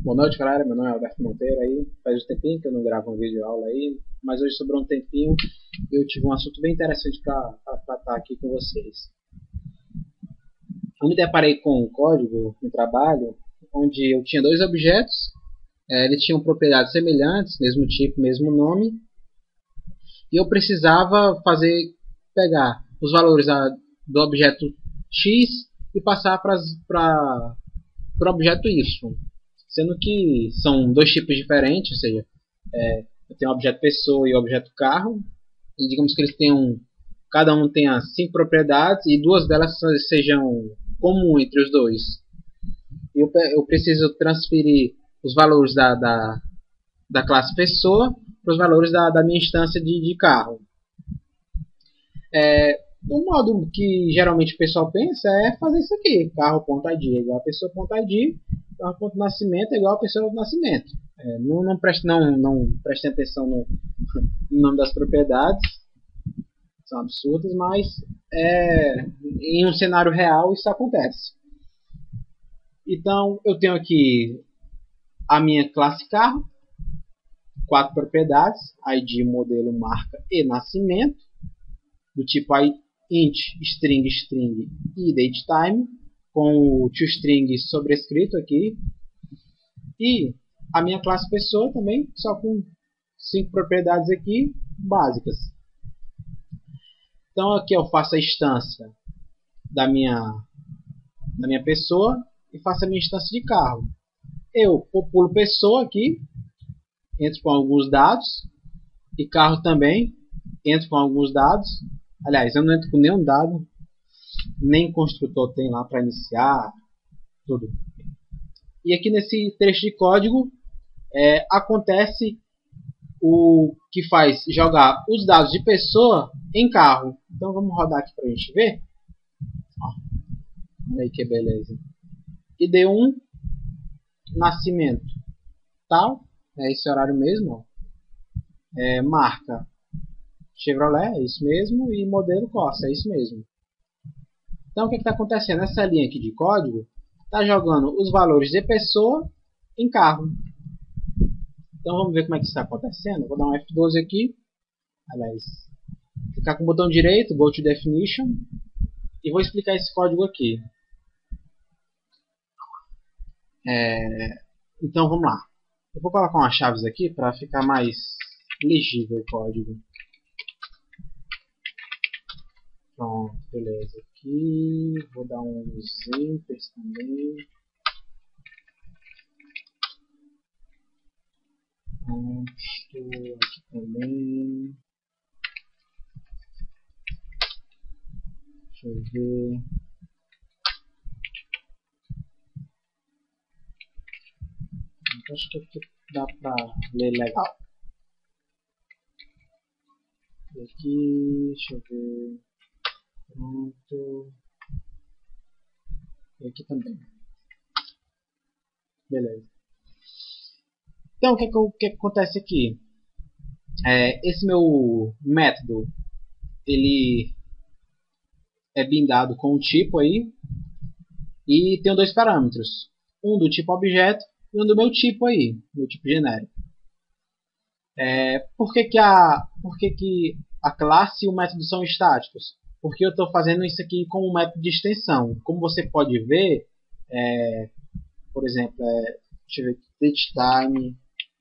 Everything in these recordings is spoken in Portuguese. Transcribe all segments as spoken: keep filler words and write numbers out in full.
Boa noite, galera. Meu nome é Alberto Monteiro. Aí faz um tempinho que eu não gravo um vídeo aula aí, mas hoje sobrou um tempinho e eu tive um assunto bem interessante para tratar aqui com vocês. Eu me deparei com um código no trabalho onde eu tinha dois objetos, é, eles tinham propriedades semelhantes, mesmo tipo, mesmo nome, e eu precisava fazer pegar os valores da, do objeto X e passar para o objeto Y. Sendo que são dois tipos diferentes, ou seja, é, eu tenho o objeto pessoa e o objeto carro, e digamos que eles tenham, cada um tenha cinco propriedades e duas delas sejam comuns entre os dois. Eu, eu preciso transferir os valores da, da, da classe pessoa para os valores da, da minha instância de, de carro. É, o modo que geralmente o pessoal pensa é fazer isso aqui: carro.id é igual a pessoa.id, carro.nascimento é igual a pessoa do nascimento. É, não, não, preste, não, não prestem atenção no, no nome das propriedades, são absurdas, mas é, em um cenário real isso acontece. Então eu tenho aqui a minha classe carro, quatro propriedades: I D, modelo, marca e nascimento, do tipo int, string, string e datetime, com o toString sobrescrito aqui. E a minha classe pessoa também, só com cinco propriedades aqui básicas. Então aqui eu faço a instância da minha, da minha pessoa e faço a minha instância de carro. Eu populo pessoa aqui, entro com alguns dados, e carro também, entro com alguns dados. Aliás, eu não entro com nenhum dado, nem construtor tem lá para iniciar, tudo. E aqui nesse trecho de código é, acontece o que faz jogar os dados de pessoa em carro. Então vamos rodar aqui para a gente ver. Ó, olha aí que beleza. I D um, nascimento tal, é esse horário mesmo. Ó. É, marca Chevrolet, é isso mesmo, e modelo Corsa, é isso mesmo. Então o que está acontecendo? Essa linha aqui de código está jogando os valores de pessoa em carro. Então vamos ver como é que está acontecendo. Vou dar um F doze aqui. Aliás, clicar com o botão direito, Go to Definition, e vou explicar esse código aqui. É, então vamos lá. Eu vou colocar umas chaves aqui para ficar mais legível o código. Pronto, beleza. Aqui vou dar uns enters também. Pronto, aqui também. Deixa eu ver. Acho que aqui dá pra ler legal. E aqui, deixa eu ver. Pronto. E aqui também. Beleza. Então, o que, que, o que acontece aqui? É, esse meu método, ele é bindado com um tipo aí. E tem dois parâmetros. Um do tipo objeto e um do meu tipo aí. Meu tipo genérico. É, por que, que, a, por que, que a classe e o método são estáticos? Porque eu estou fazendo isso aqui com um método de extensão. Como você pode ver, é, por exemplo, é, deixa eu ver aqui, datetime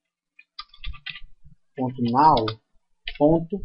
ponto now ponto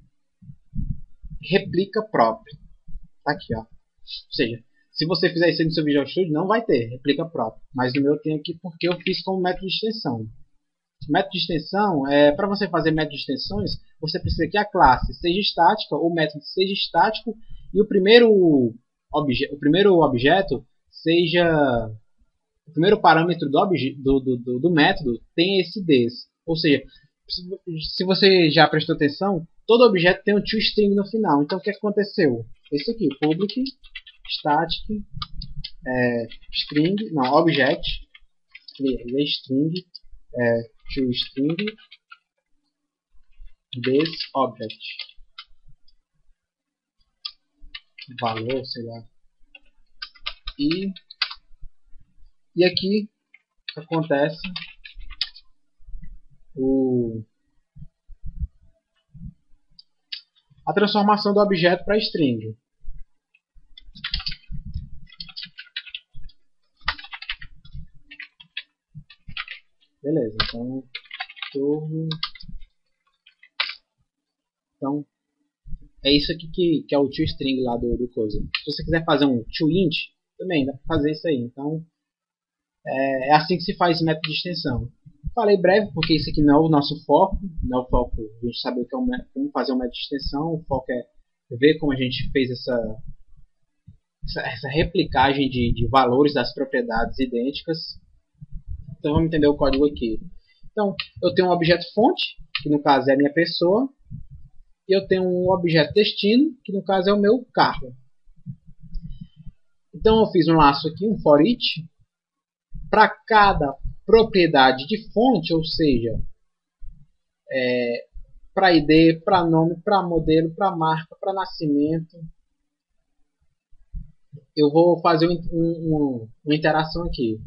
replica próprio. Tá aqui, ó. Ou seja, se você fizer isso no seu Visual Studio, não vai ter replica próprio. Mas no meu tem aqui porque eu fiz com o método de extensão. O método de extensão, é, para você fazer método de extensões, você precisa que a classe seja estática, o método seja estático e o primeiro, obje o primeiro objeto seja... O primeiro parâmetro do, do, do, do método tem esse des. Ou seja, se você já prestou atenção, todo objeto tem um toString no final. Então o que aconteceu? Esse aqui, public static é, string, não, object, string, é, toString des object, valor, sei lá, e, e aqui acontece o, a transformação do objeto para string. Beleza, então, turbo. Então, é isso aqui que, que é o toString lá do, do coisa. Se você quiser fazer um toInt, também dá para fazer isso aí. Então, é, é assim que se faz esse método de extensão. Falei breve, porque isso aqui não é o nosso foco. Não é o foco a gente saber o que é um, como fazer um método de extensão. O foco é ver como a gente fez essa, essa, essa replicagem de, de valores das propriedades idênticas. Então vamos entender o código aqui. Então, eu tenho um objeto fonte, que no caso é a minha pessoa, e eu tenho um objeto destino, que no caso é o meu carro. Então eu fiz um laço aqui, um for each, para cada propriedade de fonte, ou seja, é, para I D, para nome, para modelo, para marca, para nascimento. Eu vou fazer um, um, uma interação aqui.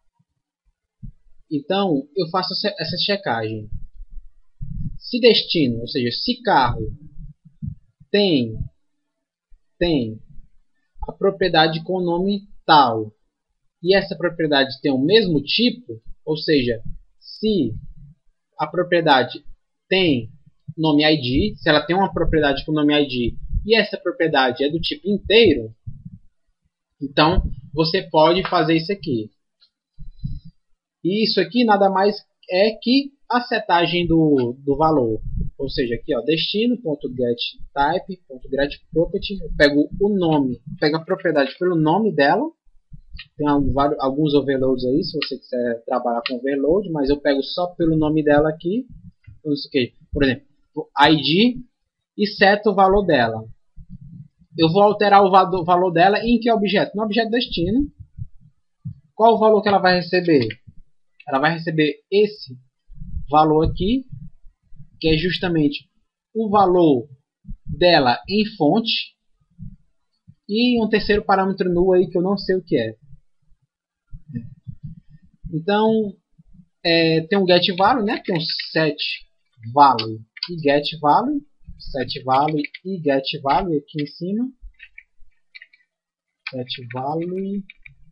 Então, eu faço essa checagem. Se destino, ou seja, se carro tem, tem a propriedade com o nome tal, e essa propriedade tem o mesmo tipo, ou seja, se a propriedade tem nome I D, se ela tem uma propriedade com nome I D, e essa propriedade é do tipo inteiro, então você pode fazer isso aqui. E isso aqui nada mais é que a setagem do, do valor. Ou seja, aqui ó, destino.getType.getProperty, eu pego o nome, pego a propriedade pelo nome dela. Tem alguns overloads aí, se você quiser trabalhar com overload, mas eu pego só pelo nome dela aqui. Por exemplo, I D e seto o valor dela. Eu vou alterar o valor dela em que objeto? No objeto destino. Qual o valor que ela vai receber? Ela vai receber esse valor aqui, que é justamente o valor dela em fonte, e um terceiro parâmetro null aí que eu não sei o que é. Então, é, tem um getValue, né? Tem um setValue e getValue, setValue e getValue aqui em cima. getValue.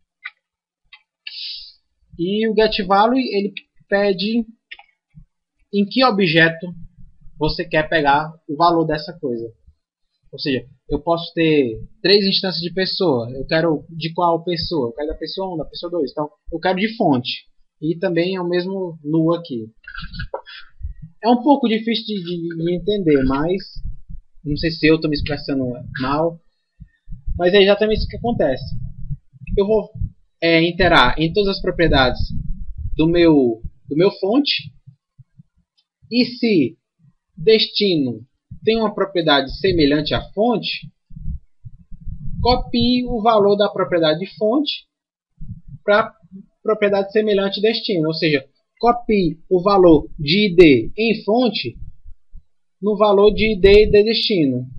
E o getValue ele pede em que objeto você quer pegar o valor dessa coisa. Ou seja, eu posso ter três instâncias de pessoa. Eu quero de qual pessoa? Eu quero da pessoa um, da pessoa dois. Então, eu quero de fonte. E também é o mesmo null aqui. É um pouco difícil de, de, de entender, mas não sei se eu estou me expressando mal. Mas é exatamente isso que acontece. Eu vou é, iterar em todas as propriedades do meu, do meu fonte. E se destino tem uma propriedade semelhante à fonte, copie o valor da propriedade de fonte para a propriedade semelhante destino. Ou seja, copie o valor de I D em fonte no valor de I D de destino.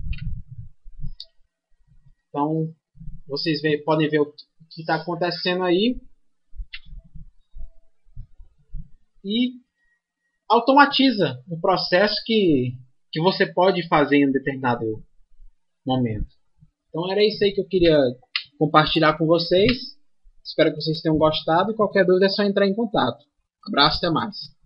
Então, vocês vê, podem ver o que está acontecendo aí. E automatiza um processo que, que você pode fazer em um determinado momento. Então era isso aí que eu queria compartilhar com vocês. Espero que vocês tenham gostado. E qualquer dúvida é só entrar em contato. Um abraço, até mais.